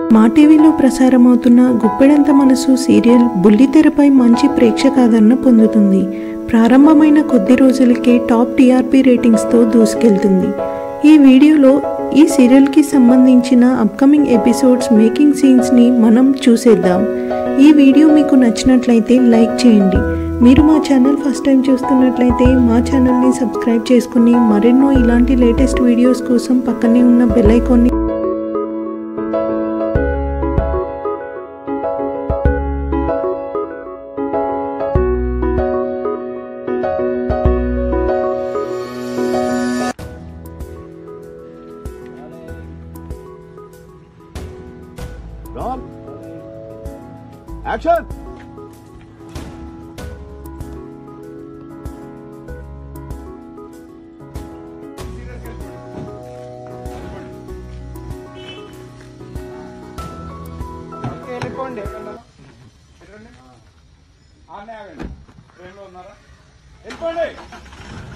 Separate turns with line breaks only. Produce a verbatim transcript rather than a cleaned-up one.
మా టీవీలో ప్రసారమవుతున్న గుప్పెడంత మనసు సీరియల్ బుల్లితెరపై మంచి ప్రేక్షకాదరణ పొందుతుంది. ప్రారంభమైన కొద్ది రోజులకే టాప్ టీఆర్పీ రేటింగ్స్తో దూసుకెళ్తుంది. ఈ వీడియోలో ఈ సీరియల్కి సంబంధించిన అప్కమింగ్ ఎపిసోడ్స్ మేకింగ్ సీన్స్ని మనం చూసేద్దాం. ఈ వీడియో మీకు నచ్చినట్లయితే లైక్ చేయండి. మీరు మా ఛానల్ ఫస్ట్ టైం చూస్తున్నట్లయితే మా ఛానల్ని సబ్స్క్రైబ్ చేసుకుని మరెన్నో ఇలాంటి లేటెస్ట్ వీడియోస్ కోసం పక్కనే ఉన్న బెల్ ఐకాన్ని
Roll. Action.
ఓకే వెళ్ళిపోండి ఆనే ఆగండి ట్రైన్లో ఉన్నారా వెళ్ళిపోండి